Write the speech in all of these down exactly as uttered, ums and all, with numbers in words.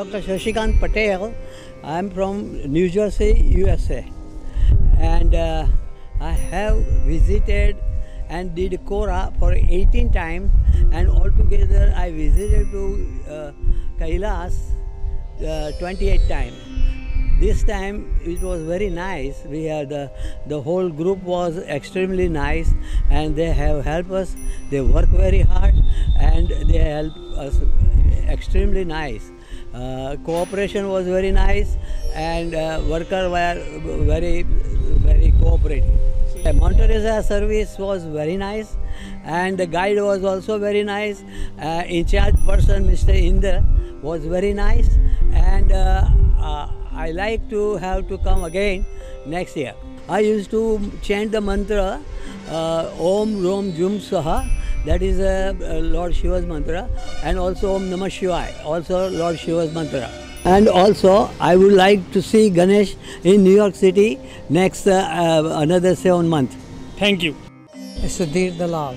Doctor Shashikant Patel. I am from New Jersey, U S A. And uh, I have visited and did Kora for eighteen times, and altogether I visited to uh, Kailash uh, twenty-eight times. This time it was very nice. We had the, the whole group was extremely nice, and they have helped us. They work very hard and they help us extremely nice. Uh, cooperation was very nice, and uh, workers were very, very cooperative. The Mount Teresa service was very nice, and the guide was also very nice. Uh, in charge person, Mister Inder, was very nice, and uh, uh, I like to have to come again next year. I used to chant the mantra uh, Om Rom Jum Swaha, that is uh, Lord Shiva's mantra, and also Om Namah Shivaya, also Lord Shiva's mantra. And also I would like to see Ganesh in New York City next uh, uh, another seven months. Thank you. Sudhir Dalal.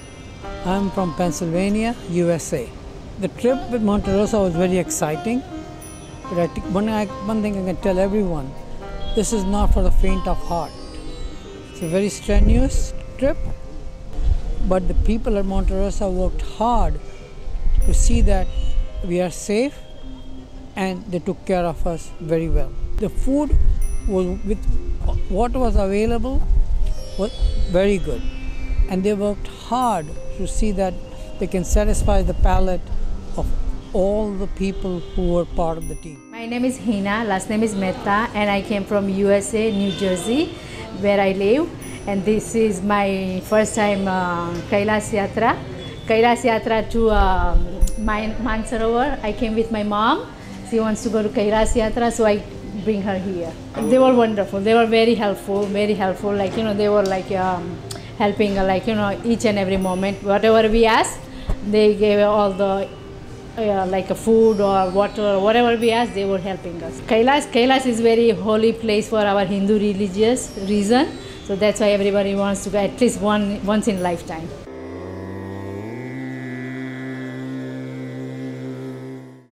I'm from Pennsylvania, U S A. The trip with Mount Teresa was very exciting, but I think one, one thing I can tell everyone, this is not for the faint of heart. It's a very strenuous trip, but the people at Mount Teresa worked hard to see that we are safe, and they took care of us very well. The food was with what was available was very good, and they worked hard to see that they can satisfy the palate of all the people who were part of the team. My name is Hina, last name is Mehta, and I came from U S A, New Jersey, where I live, and this is my first time uh, Kailash Yatra. Kailash Yatra to uh, Manasarovar. I came with my mom. She wants to go to Kailash Yatra, so I bring her here. They were wonderful. They were very helpful, very helpful. Like, you know, they were like um, helping, like, you know, each and every moment. Whatever we asked, they gave all the, uh, like a food or water, or whatever we asked, they were helping us. Kailash, Kailash is very holy place for our Hindu religious reason. So that's why everybody wants to go at least one, once in a lifetime.